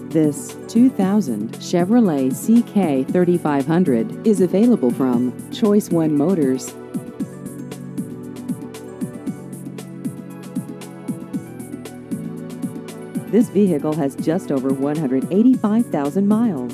This 2000 Chevrolet CK 3500 is available from Choice One Motors. This vehicle has just over 185,000 miles.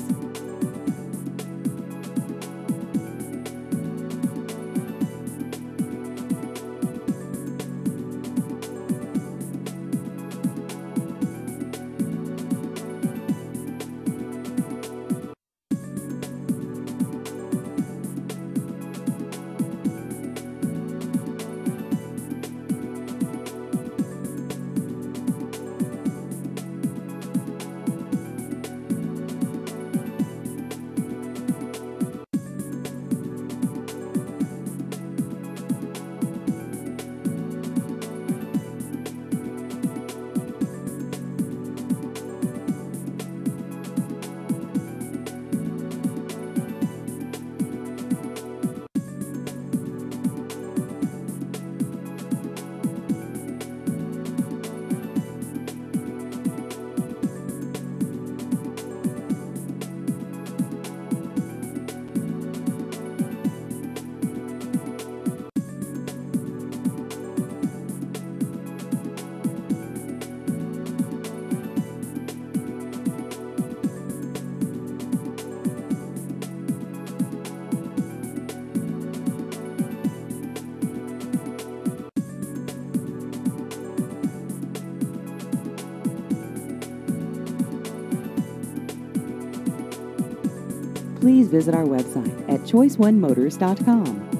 Please visit our website at choiceonemotors.com.